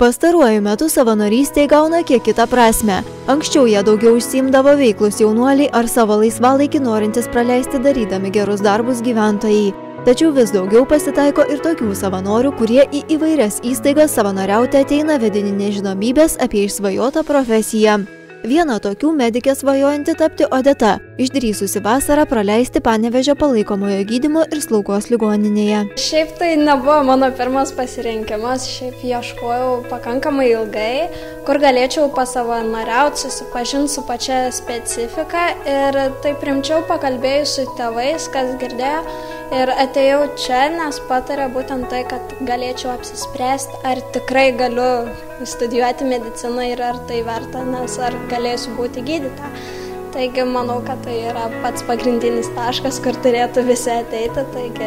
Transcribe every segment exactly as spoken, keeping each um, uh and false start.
Pastaruoju metu savanorystė gauna kiek kitą prasme. Anksčiau jie daugiau užsiimdavo veiklus jaunuoliai ar savo laisvalaikį norintis praleisti darydami gerus darbus gyventojai. Tačiau vis daugiau pasitaiko ir tokių savanorių, kurie į įvairias įstaigas savanoriauti ateina vedini nežinomybės apie išsvajotą profesiją. Viena tokių medikė svajojanti tapti Odeta, išdrįsusi vasarą praleisti Panevėžio palaikomojo gydymo ir slaugos ligoninėje. Šiaip tai nebuvo mano pirmas pasirinkimas, šiaip ieškojau pakankamai ilgai, kur galėčiau pasavanoriauti, susipažinti su pačia specifika ir taip rimčiau pakalbėjus su tėvais, kas girdėjo. Ir atėjau čia, nes patarė būtent tai, kad galėčiau apsispręsti, ar tikrai galiu studijuoti mediciną ir ar tai verta, nes ar galėsiu būti gydyta. Taigi manau, kad tai yra pats pagrindinis taškas, kur turėtų visi ateiti. Taigi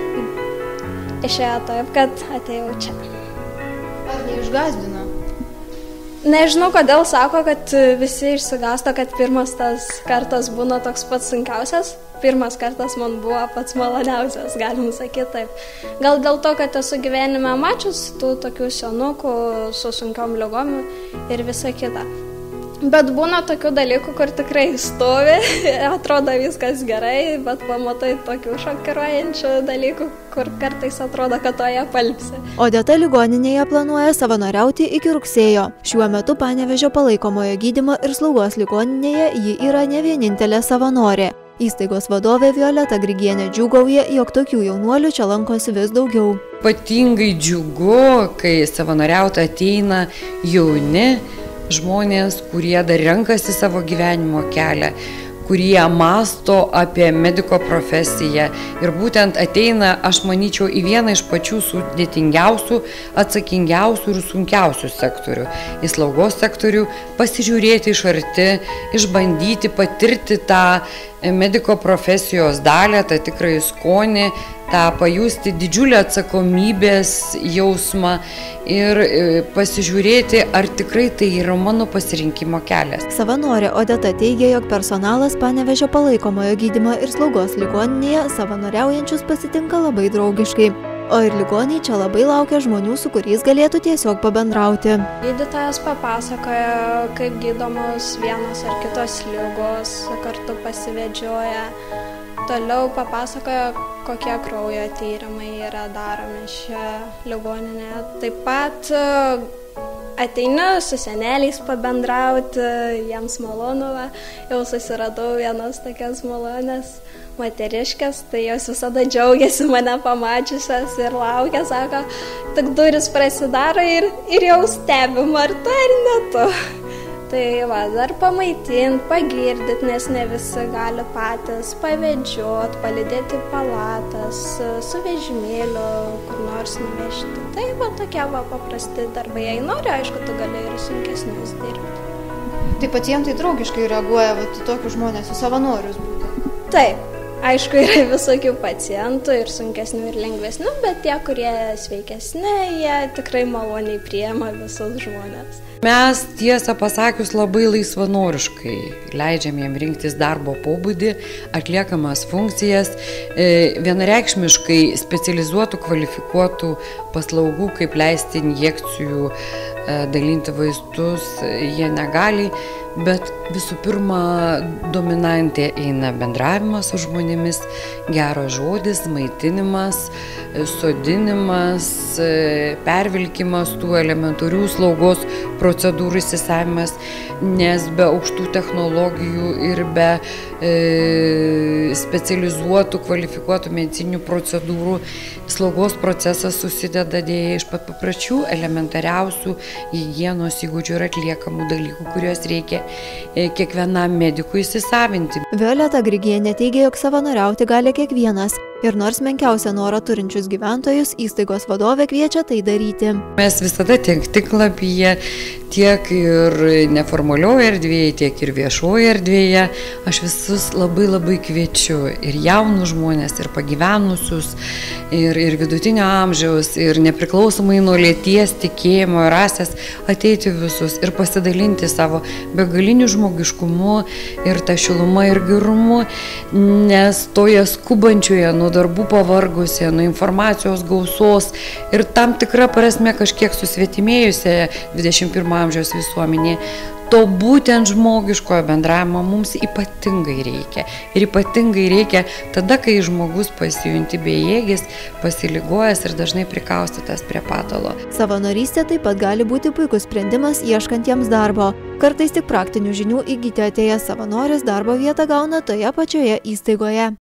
išėjo taip, kad atėjau čia. Ar neišgąsdino? Nežinau, kodėl sako, kad visi išsigąsta, kad pirmas tas kartas būna toks pats sunkiausias. Pirmas kartas man buvo pats maloniausias, galim sakyti taip. Gal dėl to, kad esu gyvenime mačius tų tokių senukų su sunkiom ligom ir visa kita. Bet būna tokių dalykų, kur tikrai stovi, atrodo viskas gerai, bet pamatai tokių šokiruojančių dalykų, kur kartais atrodo, kad toje palpsi. Odeta ligoninėje planuoja savanoriauti iki rugsėjo. Šiuo metu Panevėžio palaikomojo gydymo ir slaugos ligoninėje ji yra ne vienintelė savanorė. Įstaigos vadovė Violeta Grigienė džiūgauja, jog tokių jaunuolių čia lankosi vis daugiau. Ypatingai džiugu, kai savanoriauti ateina jauni žmonės, kurie dar renkasi savo gyvenimo kelią, kurie masto apie mediko profesiją ir būtent ateina, aš manyčiau, į vieną iš pačių sudėtingiausių, atsakingiausių ir sunkiausių sektorių. Į slaugos sektorių pasižiūrėti iš arti, išbandyti, patirti tą mediko profesijos dalį, tą tikrąjį skonį, tą pajusti didžiulę atsakomybės jausmą ir pasižiūrėti, ar tikrai tai yra mano pasirinkimo kelias. Savanorė Odeta teigia, jog personalas Panevėžio palaikomojo gydymo ir slaugos ligoninėje savanoriaujančius pasitinka labai draugiškai. O ir ligoniai čia labai laukia žmonių, su kuriais galėtų tiesiog pabendrauti. Gydytojas papasakoja, kaip gydomos vienos ar kitos ligos, kartu pasivedžioja. Toliau papasakoja, kokie kraujo tyrimai yra daromi šioje ligoninėje. Taip pat ateinu su seneliais pabendrauti, jiems malonu, jau susiradau vienas tokias malonės moteriškės, tai jos visada džiaugiasi mane pamačiusios ir laukia, sako, tik duris prasidaro ir, ir jau stebim, ar tu ar ne tu. Tai va, dar pamaitint, pagirdit, nes ne visi gali patys pavedžiot, palydėti palatas, su vežimėliu, kur nors nuvežti. Tai va, tokie va paprasti darbai. Jei nori, aišku, tu gali ir sunkesnius dirbti. Tai pacientai draugiškai reaguoja va, tokius žmonės, į savanorius būtent? Taip. Aišku, yra visokių pacientų ir sunkesnių ir lengvesnių, bet tie, kurie sveikesni, jie tikrai maloniai priima visus žmonės. Mes, tiesą pasakius, labai laisvanoriškai leidžiam jiem rinktis darbo pobūdį, atliekamas funkcijas, vienareikšmiškai specializuotų, kvalifikuotų paslaugų, kaip leisti injekcijų, dalinti vaistus, jie negali. Bet visų pirma, dominantė eina bendravimas su žmonėmis, geras žodis, maitinimas, sodinimas, pervilkimas tų elementarių slaugos procedūrų įsisavimas, nes be aukštų technologijų ir be e, specializuotų, kvalifikuotų medicininių procedūrų slaugos procesas susideda dėja iš pat papračių, elementariausių higienos įgūdžių ir atliekamų dalykų, kuriuos reikia kiekvienam medikui įsisavinti. Violeta Grigienė teigia, jog savanoriauti gali kiekvienas ir nors menkiausią norą turinčius gyventojus įstaigos vadovė kviečia tai daryti. Mes visada tiek tinklapyje, tiek ir neformalioje erdvėje, tiek ir viešoje erdvėje. Aš visus labai labai kviečiu, ir jaunus žmonės, ir pagyvenusius, ir, ir vidutinio amžiaus, ir nepriklausomai nuo lyties, tikėjimo, rasės, ateiti visus ir pasidalinti savo begaliniu žmogiškumu ir tą šilumą ir gerumu, nes toje skubančioje, nuo darbų pavargusioje, nuo informacijos gausos ir tam tikra prasme kažkiek susvetimėjusioje dvidešimt pirmo amžiaus visuomenėje, to būtent žmogiškojo bendravimo mums ypatingai reikia. Ir ypatingai reikia tada, kai žmogus pasijunti bejėgis, pasiligojęs ir dažnai prikaustytas prie patalo. Savanorystė taip pat gali būti puikus sprendimas ieškantiems darbo. Kartais tik praktinių žinių įgyti atėjęs savanoris darbo vietą gauna toje pačioje įstaigoje.